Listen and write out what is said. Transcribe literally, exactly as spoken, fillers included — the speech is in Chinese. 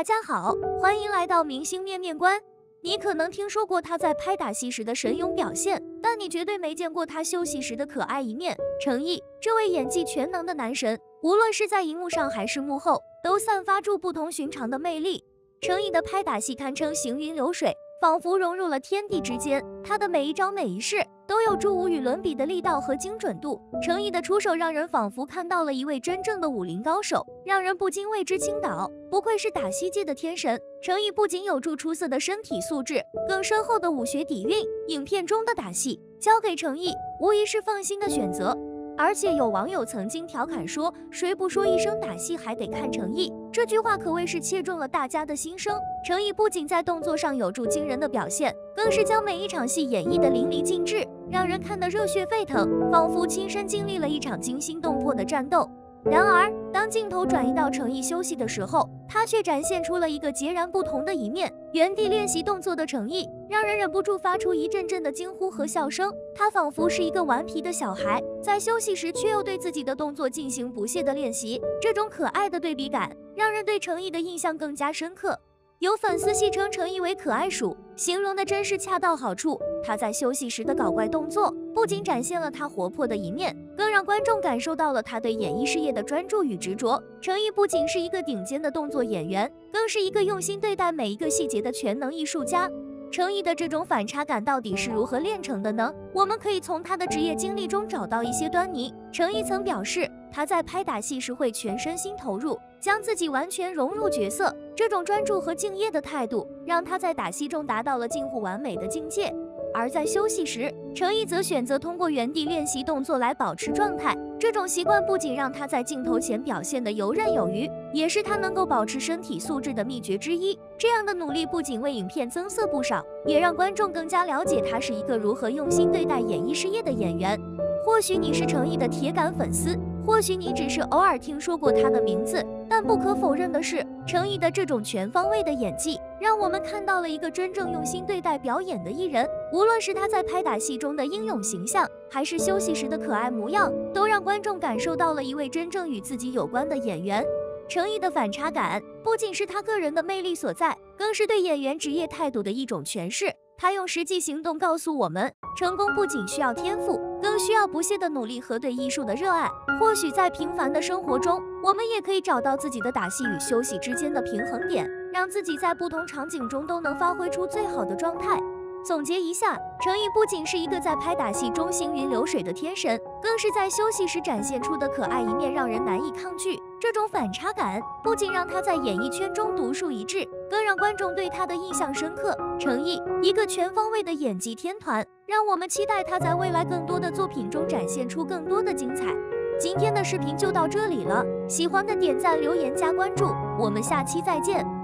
大家好，欢迎来到明星面面观。你可能听说过他在拍打戏时的神勇表现，但你绝对没见过他休息时的可爱一面。程毅，这位演技全能的男神，无论是在荧幕上还是幕后，都散发出不同寻常的魅力。程毅的拍打戏堪称行云流水，仿佛融入了天地之间，他的每一招每一式都有着无与伦比的力道和精准度。程毅的出手让人仿佛看到了一位真正的武林高手，让人不禁为之倾倒。不愧是打戏界的天神，程毅不仅有着出色的身体素质，更深厚的武学底蕴。影片中的打戏交给程毅，无疑是放心的选择。而且有网友曾经调侃说，谁不说一生打戏还得看程毅，这句话可谓是切中了大家的心声。程毅不仅在动作上有着惊人的表现，更是将每一场戏演绎的淋漓尽致，让人看得热血沸腾，仿佛亲身经历了一场惊心动魄的战斗。然而当镜头转移到程毅休息的时候，他却展现出了一个截然不同的一面。原地练习动作的程毅让人忍不住发出一阵阵的惊呼和笑声，他仿佛是一个顽皮的小孩，在休息时却又对自己的动作进行不懈的练习。这种可爱的对比感让人对程毅的印象更加深刻。有粉丝戏称程毅为可爱鼠，形容的真是恰到好处。他在休息时的搞怪动作不仅展现了他活泼的一面，更让观众感受到了他对演艺事业的专注与执着。程毅不仅是一个顶尖的动作演员，更是一个用心对待每一个细节的全能艺术家。程毅的这种反差感到底是如何练成的呢？我们可以从他的职业经历中找到一些端倪。程毅曾表示，他在拍打戏时会全身心投入，将自己完全融入角色，这种专注和敬业的态度让他在打戏中达到了近乎完美的境界。而在休息时，程毅则选择通过原地练习动作来保持状态，这种习惯不仅让他在镜头前表现得游刃有余，也是他能够保持身体素质的秘诀之一。这样的努力不仅为影片增色不少，也让观众更加了解他是一个如何用心对待演艺事业的演员。或许你是程毅的铁杆粉丝，或许你只是偶尔听说过他的名字，但不可否认的是，程毅的这种全方位的演技让我们看到了一个真正用心对待表演的艺人。无论是他在拍打戏中的英勇形象，还是休息时的可爱模样，都让观众感受到了一位真正与自己有关的演员。程毅的反差感不仅是他个人的魅力所在，更是对演员职业态度的一种诠释。他用实际行动告诉我们，成功不仅需要天赋，更需要不懈的努力和对艺术的热爱。或许在平凡的生活中，我们也可以找到自己的打戏与休息之间的平衡点，让自己在不同场景中都能发挥出最好的状态。总结一下，程毅不仅是一个在拍打戏中行云流水的天神，更是在休息时展现出的可爱一面让人难以抗拒。这种反差感不仅让他在演艺圈中独树一帜，更让观众对他的印象深刻。程毅，一个全方位的演技天团，让我们期待他在未来更多的作品中展现出更多的精彩。今天的视频就到这里了，喜欢的点赞、留言、加关注，我们下期再见。